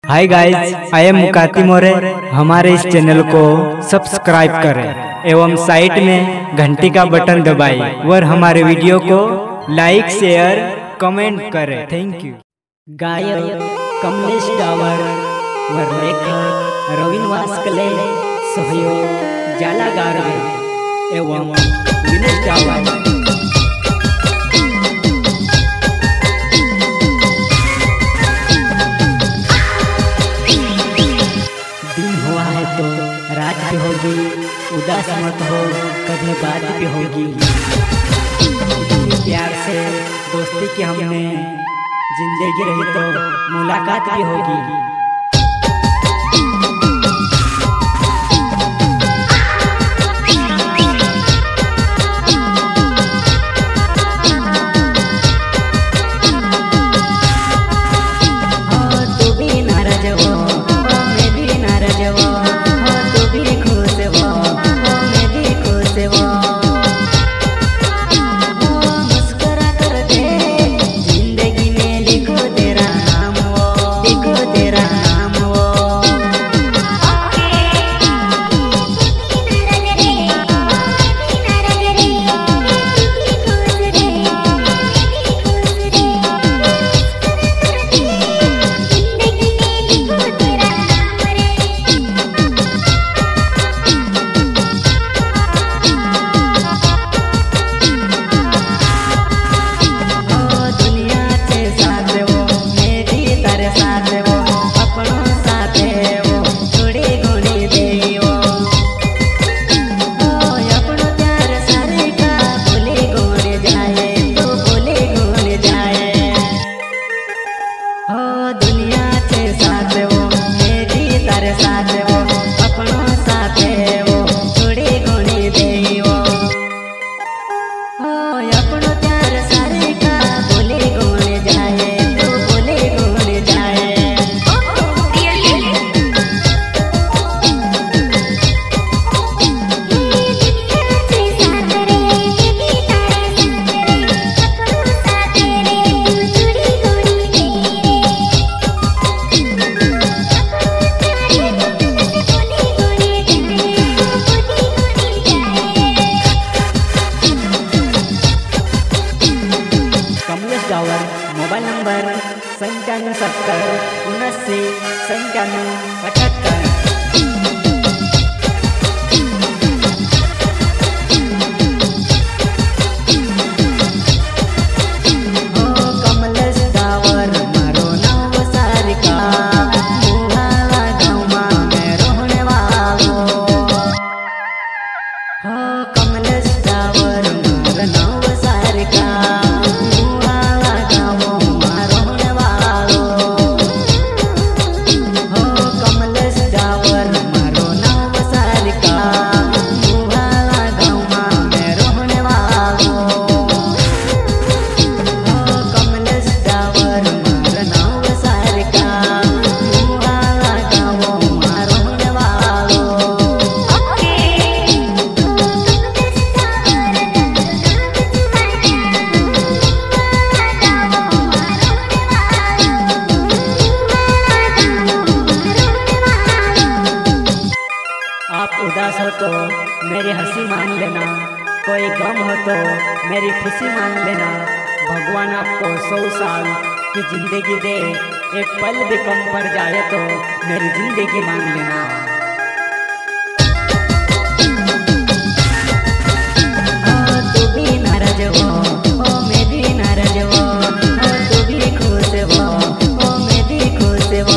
Hi guys, I am Mukati मोरे। हमारे इस channel को सब्सक्राइब करें एवं साइड में घंटी का बटन दबाएं और हमारे वीडियो को लाइक शेयर कमेंट करें। Thank you. गायक कमलेश डावर व लेखक रवीन वास्कले, सहयोग जाला गारवे एवं विनेश डावर। रात भी होगी, उदास मत हो, कभी बात भी होगी। प्यार से दोस्ती की हमने जिंदगी रही तो मुलाकात भी होगी। Mobile number 9570 79 95 78। उदास हो तो मेरी हंसी मान लेना, कोई गम हो तो मेरी खुशी मान लेना। भगवान आपको 100 साल की जिंदगी दे, एक पल भी कम पड़ जाए तो मेरी जिंदगी मान लेना। तू भी नाराज हो, ओ मैं भी नाराज हो, तू भी खुश हो, ओ मैं भी खुश हो।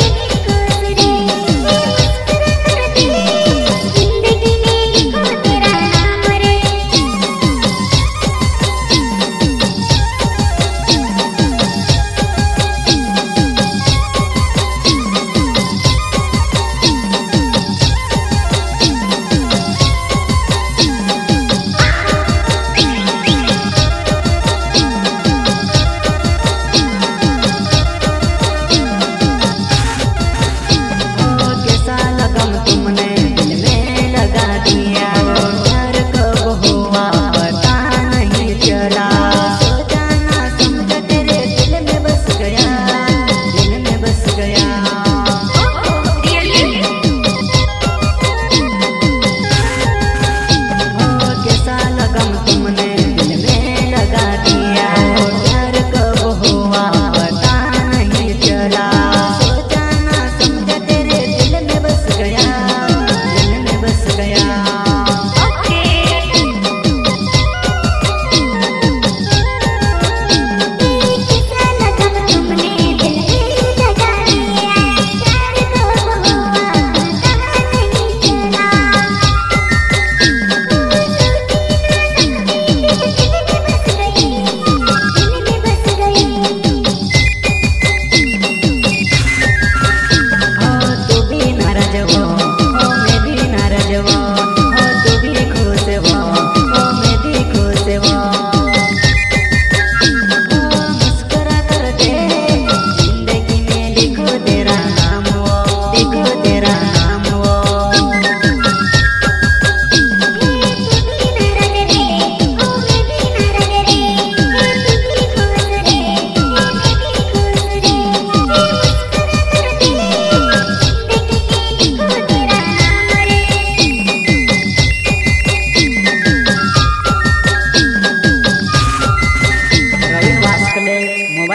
तेरा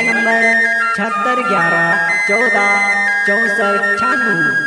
मोबाइल नंबर 7611146496।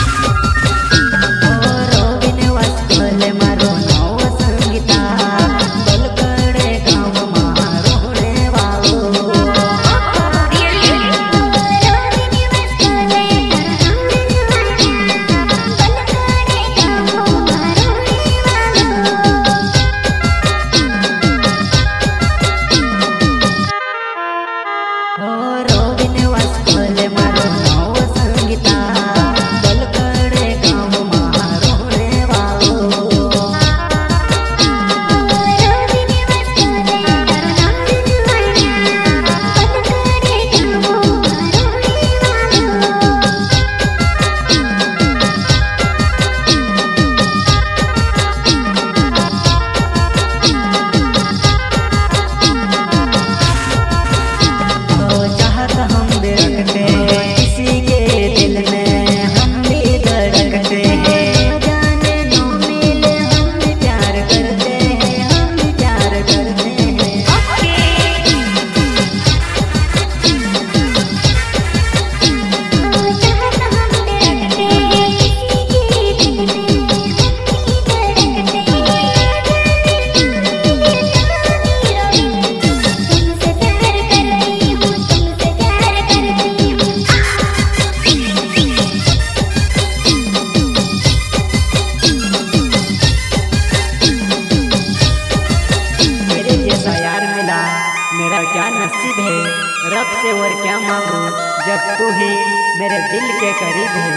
मेरा क्या नसीब है, रब से और क्या मांगू जब तू ही मेरे दिल के करीब है।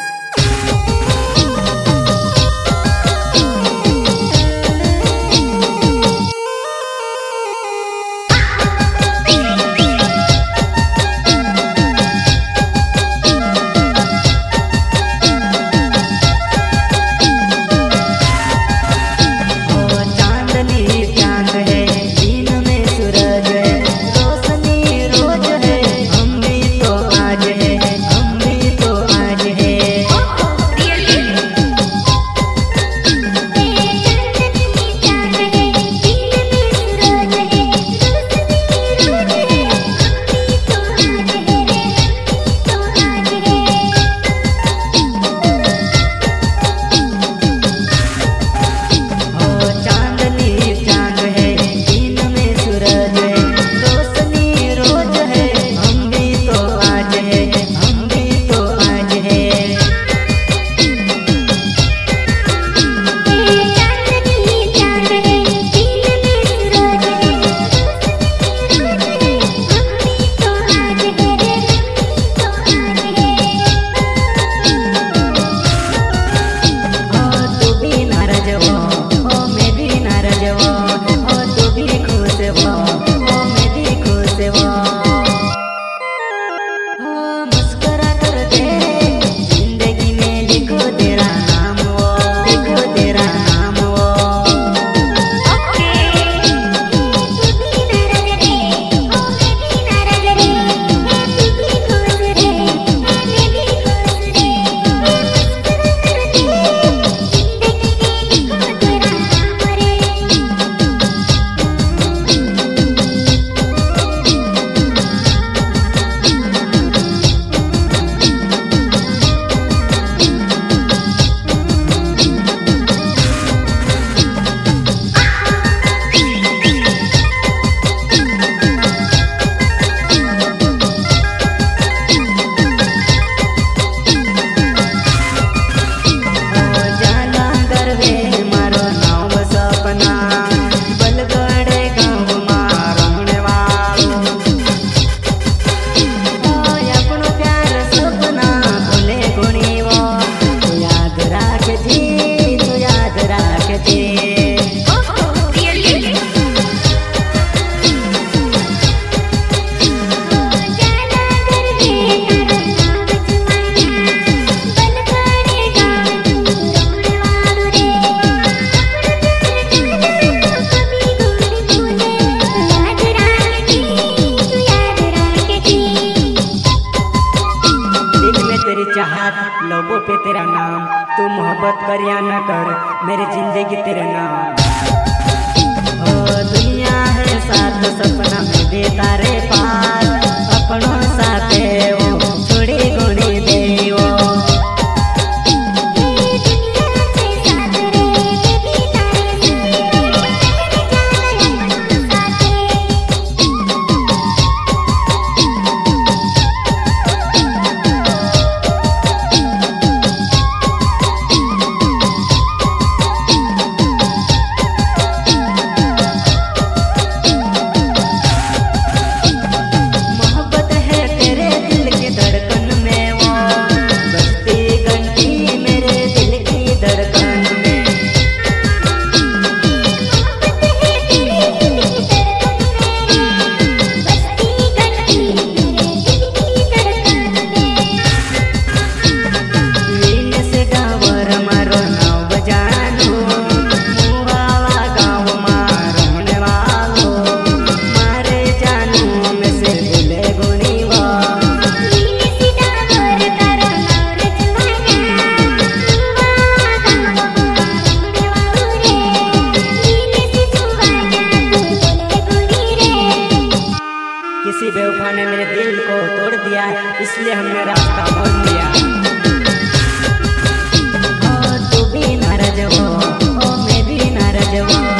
लोगों पे तेरा नाम, तू मोहब्बत कर या न कर, मेरी जिंदगी तेरे नाम। ओ दुनिया है साथ सपना में दे तारे पास, तूने मेरे दिल को तोड़ दिया, इसलिए हमने रास्ता मोड़ लिया। ओ तू भी नाराज हो, ओ मैं भी नाराज हो।